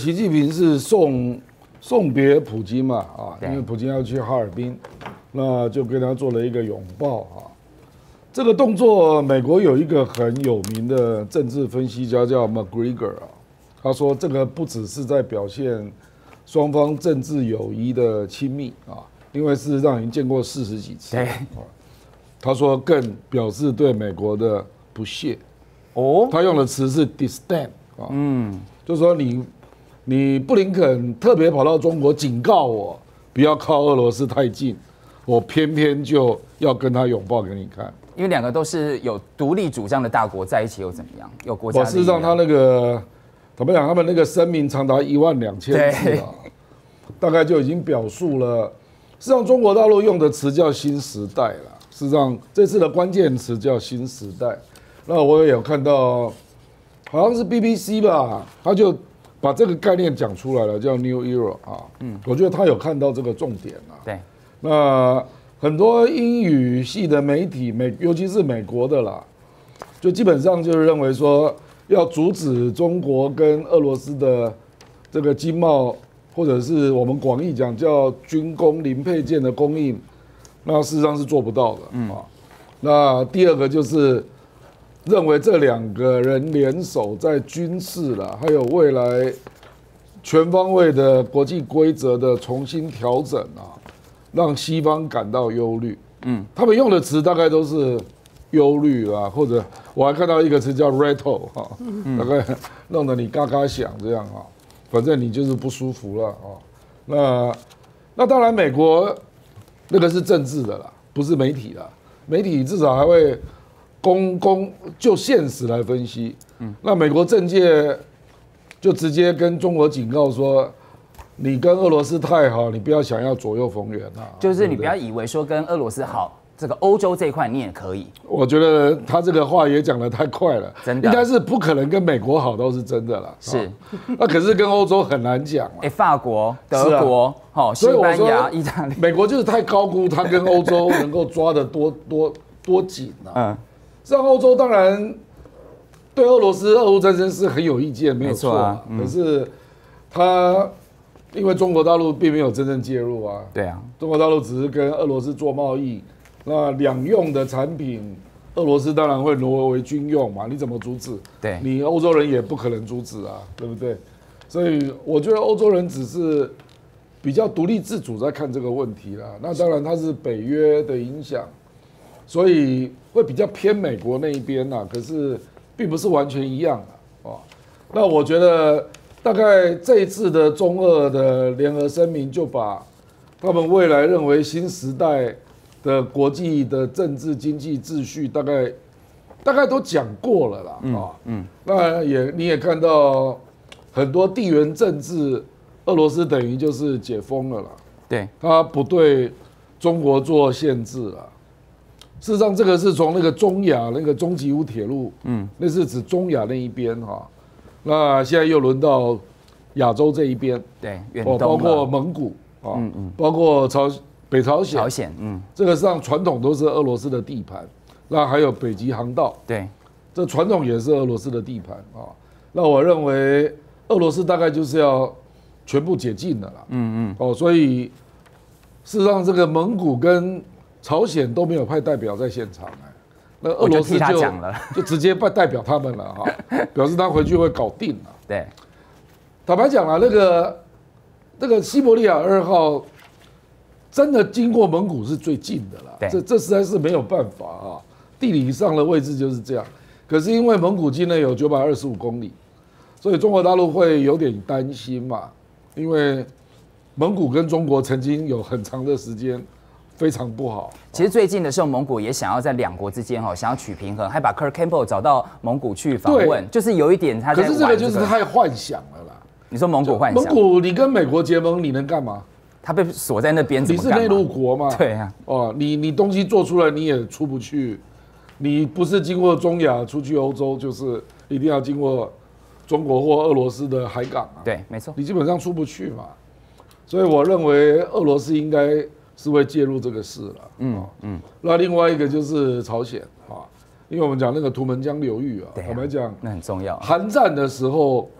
习近平是送别普京嘛啊，因为普京要去哈尔滨，那就跟他做了一个拥抱啊。这个动作，美国有一个很有名的政治分析家叫 McGregor 啊，他说这个不只是在表现双方政治友谊的亲密啊，因为事实上已经见过40几次啊。他说更表示对美国的不屑。哦，他用的词是 disdain 啊，就是说你布林肯特别跑到中国警告我不要靠俄罗斯太近，我偏偏就要跟他拥抱给你看。 因为两个都是有独立主张的大国在一起又怎么样？有国家利益。 事实上，他那个怎么讲？他们那个声明长达12000字啊，大概就已经表述了。事实上，中国大陆用的词叫新时代了。事实上，这次的关键词叫新时代。那我也有看到，好像是 BBC 吧，他就把这个概念讲出来了，叫 New Era 啊。我觉得他有看到这个重点啊。 对。 那很多英语系的媒体，尤其是美国的啦，就基本上就是认为说，要阻止中国跟俄罗斯的这个经贸，或者是我们广义讲叫军工零配件的供应，那事实上是做不到的啊。那第二个就是认为这两个人联手在军事啦，还有未来全方位的国际规则的重新调整啊，让西方感到忧虑。他们用的词大概都是忧虑啊，或者我还看到一个词叫 rattle 哈，大概弄得你嘎嘎响这样啊，反正你就是不舒服了啊。那当然，美国那个是政治的啦，不是媒体啦，媒体至少还会就现实来分析。那美国政界就直接跟中国警告说，你跟俄罗斯太好，你不要想要左右逢源啊！ 就是你不要以为说跟俄罗斯好，这个欧洲这一块你也可以。 我觉得他这个话也讲得太快了， 真的应该是不可能跟美国好，都是真的啦。 是， 那可是跟欧洲很难讲嘛。 法国、德国、西班牙、意大利， 美国就是太高估他跟欧洲能够抓得多紧啊。像欧洲当然对俄罗斯俄乌战争是很有意见，没有错啊。可是他因为中国大陆并没有真正介入啊， 对啊， 中国大陆只是跟俄罗斯做贸易，那两用的产品，俄罗斯当然会挪为军用嘛，你怎么阻止？ 对， 你欧洲人也不可能阻止啊，对不对？所以我觉得欧洲人只是比较独立自主在看这个问题啦。那当然它是北约的影响，所以会比较偏美国那一边啦，可是并不是完全一样啊。那我觉得大概这一次的中俄的联合声明，就把他们未来认为新时代的国际的政治经济秩序大概都讲过了啦。那你也看到很多地缘政治，俄罗斯等于就是解封了啦。 对， 他不对中国做限制了。事实上，这个是从那个中亚那个中吉乌铁路，那是指中亚那一边哈。那现在又轮到亚洲这一边， 对，远东包括蒙古啊，包括北朝鲜，这个实际上传统都是俄罗斯的地盘。那还有北极航道，对，这传统也是俄罗斯的地盘啊。那我认为俄罗斯大概就是要全部解禁了啦。所以事实上这个蒙古跟朝鲜都没有派代表在现场。那俄罗斯就直接派代表他们了哈，表示他回去会搞定了。 对， 坦白讲啊，那个西伯利亚2号真的经过蒙古是最近的啦。这实在是没有办法啊，地理上的位置就是这样。可是因为蒙古境内有925公里，所以中国大陆会有点担心嘛，因为蒙古跟中国曾经有很长的时间非常不好。 其实最近的时候，蒙古也想要在两国之间想要取平衡，还把 Kurt Campbell 找到蒙古去访问，就是有一点他在玩。 可是这个就是太幻想了啦。 你说蒙古幻想？ 蒙古你跟美国结盟，你能干嘛？ 他被锁在那边， 你是内陆国嘛？ 对啊。 你东西做出来你也出不去，你不是经过中亚出去欧洲，就是一定要经过中国或俄罗斯的海港啊。 对，没错。 你基本上出不去嘛。所以我认为俄罗斯应该是会介入这个事了。那另外一个就是朝鲜因为我们讲那个图们江流域坦白讲那很重要。 韩战的时候，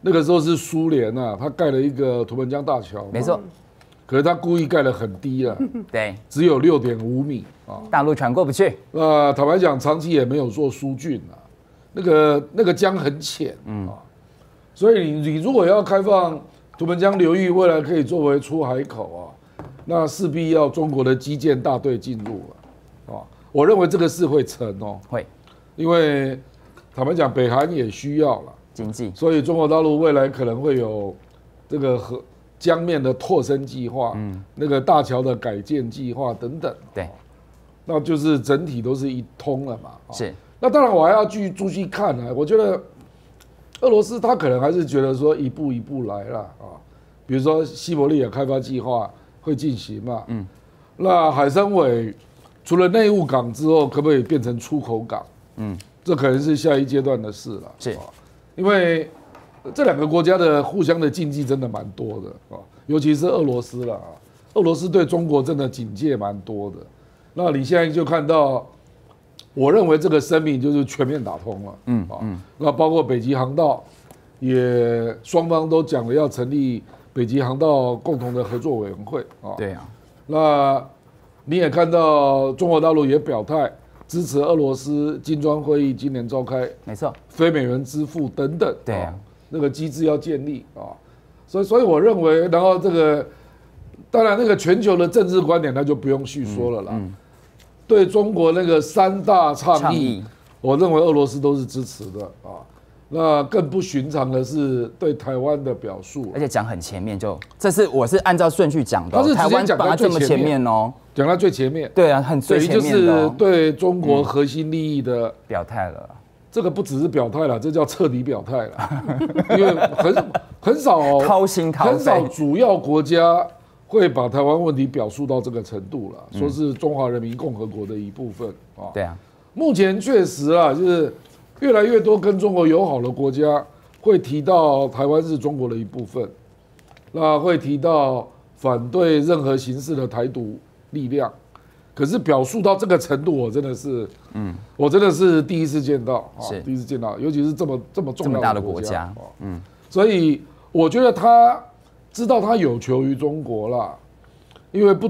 那个时候是苏联啊，他盖了一个图们江大桥， 没错。 可是他故意盖得很低啊， 对， 只有6.5米啊， 大陆船过不去。 坦白讲，长期也没有做疏浚啊，那个江很浅啊，所以你如果要开放图们江流域，未来可以作为出海口啊，那势必要中国的基建大队进入啊，我认为这个事会成哦， 会， 因为坦白讲，北韩也需要了经济， 所以中国大陆未来可能会有这个江面的拓伸计划，那个大桥的改建计划等等， 对， 那就是整体都是一通了嘛。 是， 那当然我还要继续看呢。我觉得俄罗斯他可能还是觉得说一步一步来了啊，比如说西伯利亚开发计划会进行嘛，那海参崴除了内务港之后，可不可以变成出口港？这可能是下一阶段的事了。 是， 因为这两个国家的互相的禁忌真的蛮多的啊，尤其是俄罗斯了啊，俄罗斯对中国真的警戒蛮多的。那你现在就看到，我认为这个声明就是全面打通了，那包括北极航道，也双方都讲了要成立北极航道共同的合作委员会啊。 对啊， 那你也看到中国大陆也表态支持俄罗斯金砖会议今年召开， 没错， 非美元支付等等， 对啊。 那个机制要建立啊，所以我认为，然后这个当然那个全球的政治观点那就不用叙说了啦。对中国那个3大倡议，我认为俄罗斯都是支持的啊。那更不寻常的是对台湾的表述， 而且讲很前面我是按照顺序讲的， 他是台湾绑在这么前面哦， 讲到最前面， 对啊，很最前面的， 就是对中国核心利益的表态了。 这个不只是表态了，这叫彻底表态了，因为很少掏心掏肺， 很少主要国家会把台湾问题表述到这个程度了，说是中华人民共和国的一部分啊。 对啊， 目前确实啊，就是越来越多跟中国友好的国家会提到台湾是中国的一部分，那会提到反对任何形式的台独力量。可是表述到这个程度，我真的是第一次见到，第一次见到，尤其是这么重要的国家，所以我觉得他知道他有求于中国啦，因为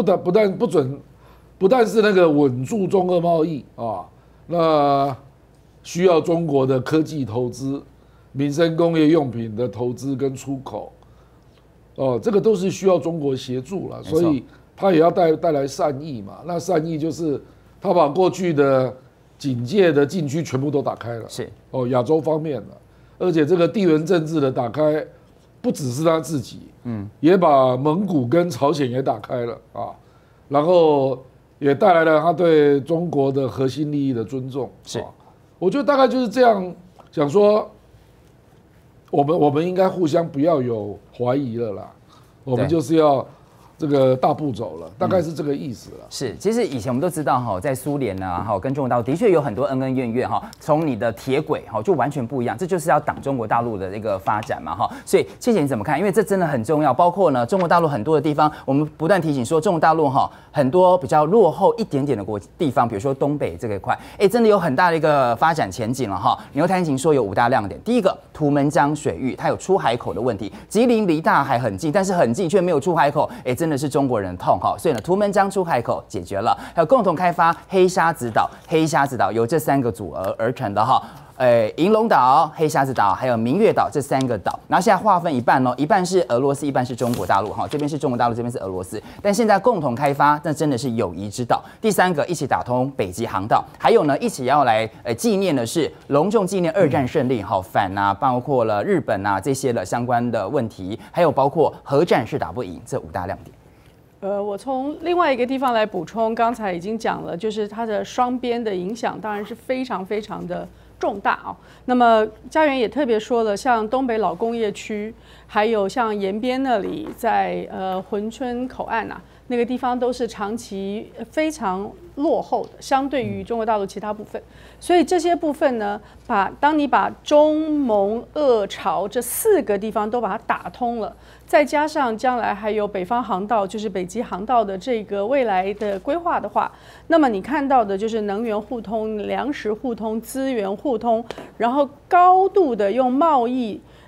不但是那个稳住中俄贸易啊，那需要中国的科技投资、民生工业用品的投资跟出口，这个都是需要中国协助了，所以。他也要带来善意嘛？那善意就是他把过去的警戒的禁区全部都打开了， 是亚洲方面的，而且这个地缘政治的打开，不只是他自己，也把蒙古跟朝鲜也打开了啊，然后也带来了他对中国的核心利益的尊重。 是， 我觉得大概就是这样，想说我们应该互相不要有怀疑了啦，我们就是要。这个大步走了，大概是这个意思了。 是，其实以前我们都知道哈，在苏联呢，哈跟中国大陆的确有很多恩恩怨怨哈。从你的铁轨哈就完全不一样，这就是要挡中国大陆的这个发展嘛哈。所以谢谢你怎么看？因为这真的很重要。包括呢，中国大陆很多的地方，我们不断提醒说，中国大陆哈很多比较落后一点点的地方，比如说东北这个块，真的有很大的一个发展前景了哈。牛弹琴说有5大亮点，第一个，图们江水域它有出海口的问题，吉林离大海很近，但是很近却没有出海口，真的是中国人痛哈，所以呢，图们江出海口解决了，还有共同开发黑沙子岛，黑沙子岛由这3个组而成的哈。银龙岛、黑沙子岛还有明月岛这3个岛，然后现在划分一半哦，一半是俄罗斯，一半是中国大陆哈，这边是中国大陆，这边是俄罗斯，但现在共同开发，那真的是友谊之岛。第3个，一起打通北极航道，还有呢，一起要来纪念的是隆重纪念2战胜利，好反啊，包括了日本啊这些的相关的问题，还有包括核战是打不赢这5大亮点。 我从另外一个地方来补充，刚才已经讲了，就是它的双边的影响当然是非常非常的重大啊。那么家园也特别说了，像东北老工业区，还有像延边那里，在珲春口岸啊，那个地方都是长期非常落后的，相对于中国大陆其他部分。所以这些部分呢，当你把中蒙俄朝这4个地方都把它打通了，再加上将来还有北方航道，就是北极航道的这个未来的规划的话，那么你看到的就是能源互通、粮食互通、资源互通，然后高度的用贸易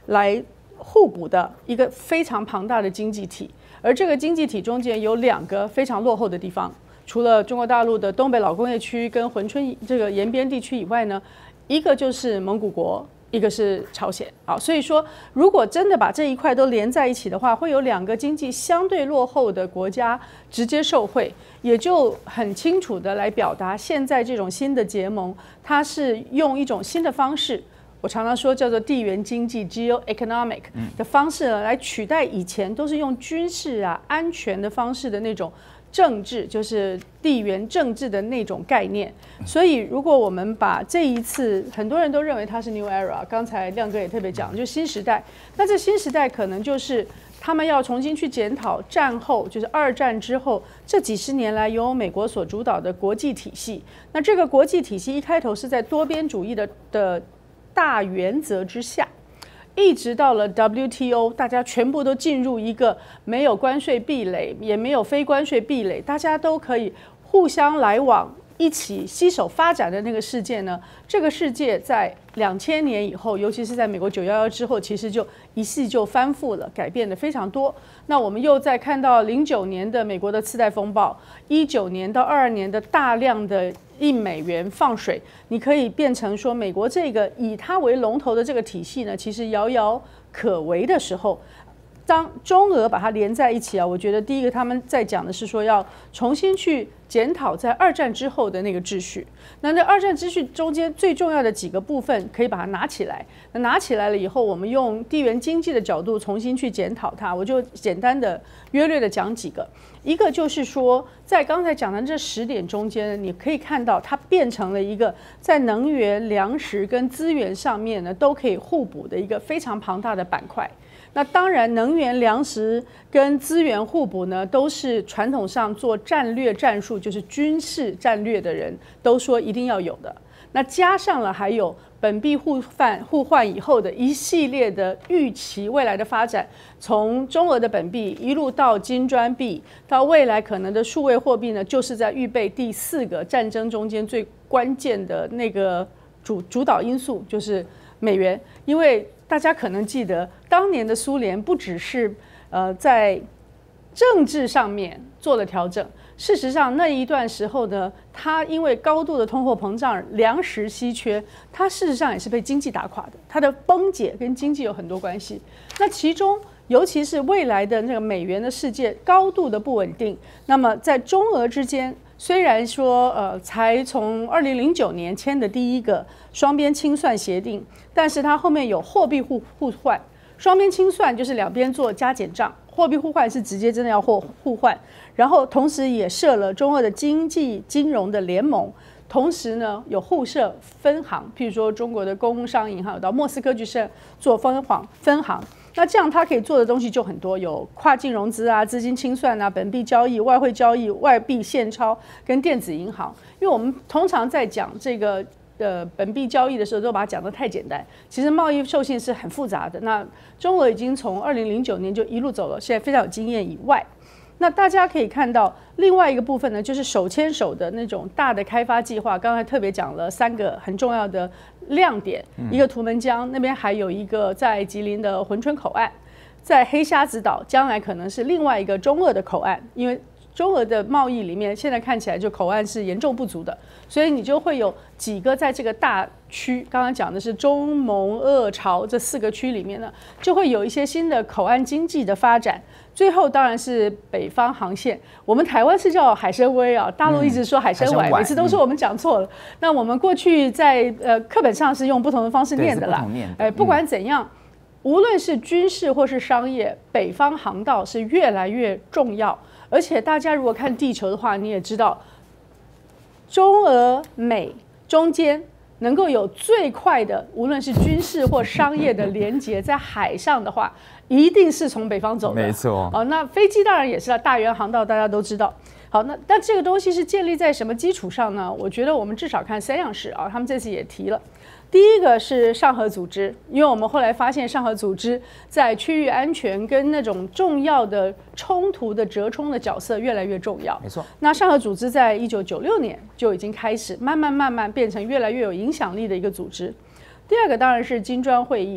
来互补的一个非常庞大的经济体。而这个经济体中间有2个非常落后的地方，除了中国大陆的东北老工业区跟珲春这个沿边地区以外呢，一个就是蒙古国，一个是朝鲜。好，所以说如果真的把这一块都连在一起的话，会有2个经济相对落后的国家直接受惠，也就很清楚的来表达现在这种新的结盟，它是用一种新的方式。我常常说叫做地缘经济 （geoeconomic） 的方式呢，来取代以前都是用军事啊、安全的方式的那种政治，就是地缘政治的那种概念。所以，如果我们把这一次，很多人都认为它是 New Era， 刚才亮哥也特别讲，就新时代。那这新时代可能就是他们要重新去检讨战后，就是2战之后这几十年来由美国所主导的国际体系。那这个国际体系一开头是在多边主义的大原则之下，一直到了 WTO， 大家全部都进入一个没有关税壁垒，也没有非关税壁垒，大家都可以互相来往，一起携手发展的那个世界呢？这个世界在2000年以后，尤其是在美国911之后，其实就一系就翻覆了，改变的非常多。那我们又在看到09年的美国的次贷风暴，19年到22年的大量的印美元放水，你可以变成说美国这个以它为龙头的这个体系呢，其实遥遥可为的时候，当中俄把它连在一起啊，我觉得第一个他们在讲的是说要重新去检讨在2战之后的那个秩序。那2战秩序中间最重要的几个部分可以把它拿起来。那拿起来了以后，我们用地缘经济的角度重新去检讨它。我就简单的约略的讲几个。一个就是说，在刚才讲的这10点中间，你可以看到它变成了一个在能源、粮食跟资源上面呢都可以互补的一个非常庞大的板块。那当然，能源、粮食跟资源互补呢，都是传统上做战略战术，就是军事战略的人都说一定要有的。那加上了还有本币互换以后的一系列的预期未来的发展，从中俄的本币一路到金砖币，到未来可能的数位货币呢，就是在预备第4个战争中间最关键的那个主导因素，就是美元。因为大家可能记得，当年的苏联不只是在政治上面做了调整，事实上那一段时候呢，它因为高度的通货膨胀、粮食稀缺，它事实上也是被经济打垮的。它的崩解跟经济有很多关系。那其中，尤其是未来的那个美元的世界高度的不稳定，那么在中俄之间，虽然说才从2009年签的第1个双边清算协定，但是它后面有货币互换。双边清算就是两边做加减账，货币互换是直接真的要互换，然后同时也设了中俄的经济金融的联盟，同时呢有互设分行，譬如说中国的工商银行有到莫斯科去做分行，那这样它可以做的东西就很多，有跨境融资啊、资金清算啊、本币交易、外汇交易、外币现钞跟电子银行。因为我们通常在讲这个本币交易的时候，都把它讲得太简单。其实贸易授信是很复杂的。那中俄已经从2009年就一路走了，现在非常有经验以外，那大家可以看到另外一个部分呢，就是手牵手的那种大的开发计划。刚才特别讲了3个很重要的亮点，一个图们江那边，还有一个在吉林的珲春口岸，在黑瞎子岛将来可能是另外一个中俄的口岸，因为中俄的贸易里面，现在看起来就口岸是严重不足的，所以你就会有几个在这个大区，刚刚讲的是中蒙俄朝这4个区里面呢，就会有一些新的口岸经济的发展。最后当然是北方航线，我们台湾是叫海参崴啊，大陆一直说海参崴，每次都说我们讲错了。那我们过去在课本上是用不同的方式念的啦。不管怎样，无论是军事或是商业，北方航道是越来越重要。而且大家如果看地球的话，你也知道，中俄美中间能够有最快的，无论是军事或商业的连接，在海上的话，一定是从北方走的。 没错。 哦，那飞机当然也是大圆航道，大家都知道。好，但这个东西是建立在什么基础上呢？我觉得我们至少看3样事啊，他们这次也提了。第一个是上合组织，因为我们后来发现上合组织在区域安全跟那种重要的冲突的折冲的角色越来越重要。 没错。 那上合组织在1996年就已经开始慢慢变成越来越有影响力的一个组织。第二个当然是金砖会议。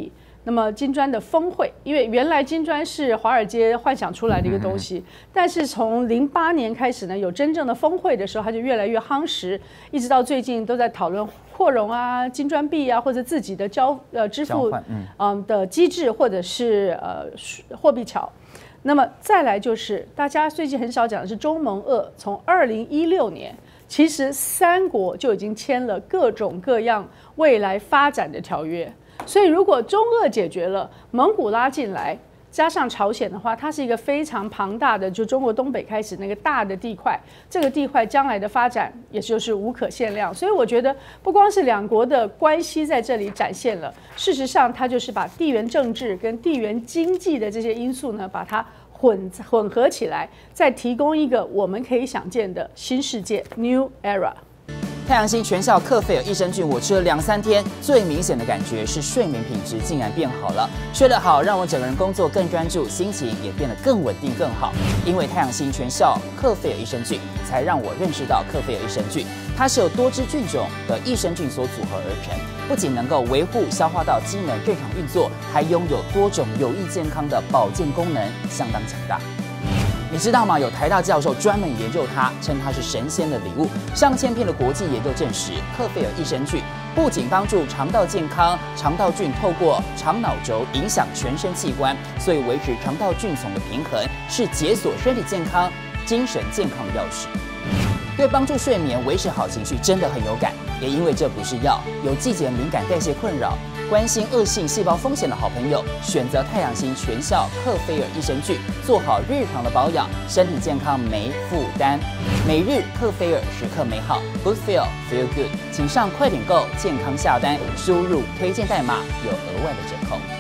那么金砖的峰会，因为原来金砖是华尔街幻想出来的一个东西，但是从08年开始呢，有真正的峰会的时候，它就越来越夯实，一直到最近都在讨论扩容啊、金砖币啊，或者自己的支付的机制，或者是货币桥。那么再来就是大家最近很少讲的是中盟俄，从2016年，其实3国就已经签了各种各样未来发展的条约。所以如果中俄解决了，蒙古拉进来，加上朝鲜的话，它是一个非常庞大的，就中国东北开始那个大的地块，这个地块将来的发展也就是无可限量。所以我觉得不光是两国的关系在这里展现了，事实上它就是把地缘政治跟地缘经济的这些因素呢，把它混合起来，再提供一个我们可以想见的新世界 （New Era）。 太阳星全效克菲尔益生菌，我吃了2-3天，最明显的感觉是睡眠品质竟然变好了。睡得好，让我整个人工作更专注，心情也变得更稳定更好。因为太阳星全效克菲尔益生菌，才让我认识到克菲尔益生菌，它是由多支菌种的益生菌所组合而成，不仅能够维护消化道机能正常运作，还拥有多种有益健康的保健功能，相当强大。你知道吗？有台大教授专门研究它，称它是神仙的礼物。上千篇的国际研究证实，克菲尔益生菌不仅帮助肠道健康，肠道菌透过肠脑轴影响全身器官，所以维持肠道菌丛的平衡是解锁身体健康、精神健康的钥匙。对帮助睡眠、维持好情绪真的很有感。也因为这不是药，有季节敏感、代谢困扰、关心恶性细胞风险的好朋友，选择太阳星全效克菲尔益生菌，做好日常的保养，身体健康没负担。每日克菲尔，时刻美好 ，Good Feel Feel Good， 请上快点购健康下单，输入推荐代码有额外的折扣。